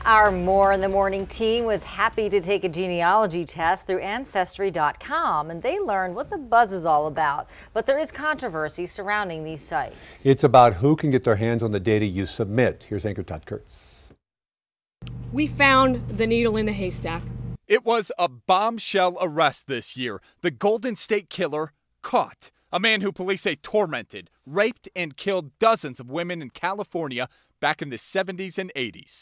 Our More in the Morning team was happy to take a genealogy test through Ancestry.com, and they learned what the buzz is all about. But there is controversy surrounding these sites. It's about who can get their hands on the data you submit. Here's anchor Todd Kurtz. We found the needle in the haystack. It was a bombshell arrest this year. The Golden State Killer caught. A man who police say tormented, raped, and killed dozens of women in California back in the 70s and 80s.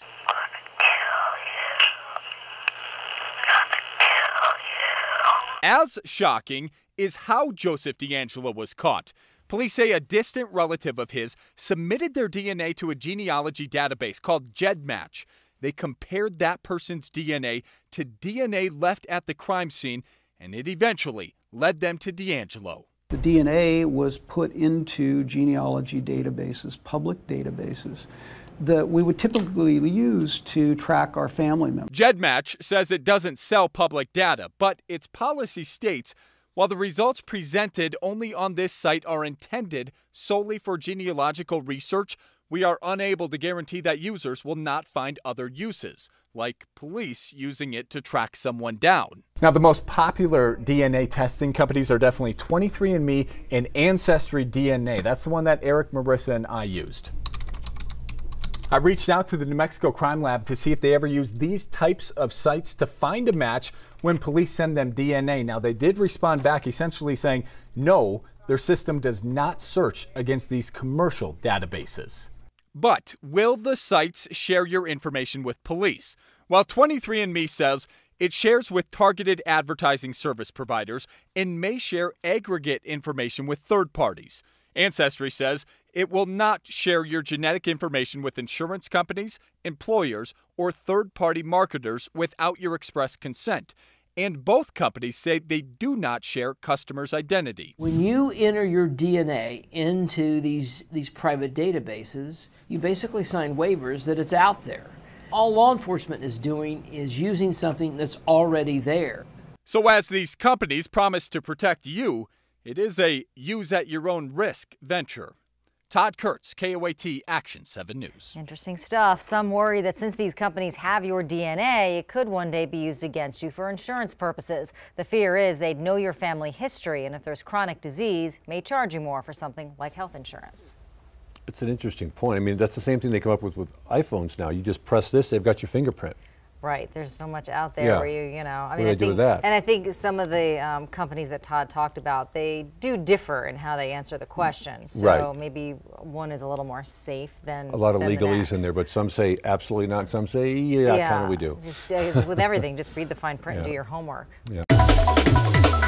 As shocking is how Joseph DeAngelo was caught. Police say a distant relative of his submitted their DNA to a genealogy database called GEDmatch. They compared that person's DNA to DNA left at the crime scene, and it eventually led them to DeAngelo. The DNA was put into genealogy databases, public databases, that we would typically use to track our family members. GEDmatch says it doesn't sell public data, but its policy states while the results presented only on this site are intended solely for genealogical research, we are unable to guarantee that users will not find other uses, like police using it to track someone down. Now, the most popular DNA testing companies are definitely 23andMe and Ancestry DNA. That's the one that Eric, Marissa, and I used. I reached out to the New Mexico Crime Lab to see if they ever use these types of sites to find a match when police send them DNA. Now, they did respond back essentially saying, no, their system does not search against these commercial databases. But will the sites share your information with police? While 23andMe says it shares with targeted advertising service providers and may share aggregate information with third parties. Ancestry says it will not share your genetic information with insurance companies, employers, or third-party marketers without your express consent. And both companies say they do not share customers' identity. When you enter your DNA into these private databases, you basically sign waivers that it's out there. All law enforcement is doing is using something that's already there. So as these companies promise to protect you, it is a use-at-your-own-risk venture. Todd Kurtz, KOAT Action 7 News. Interesting stuff. Some worry that since these companies have your DNA, it could one day be used against you for insurance purposes. The fear is they'd know your family history, and if there's chronic disease, may charge you more for something like health insurance. It's an interesting point. I mean, that's the same thing they come up with iPhones now. You just press this, they've got your fingerprint. Right. There's so much out there where I mean, what do they do with that? And I think some of the companies that Todd talked about, they do differ in how they answer the question. So maybe one is a little more safe than a lot of legalese in there, but some say absolutely not. Some say, yeah, kind of we do. Just with everything, just read the fine print and do your homework. Yeah.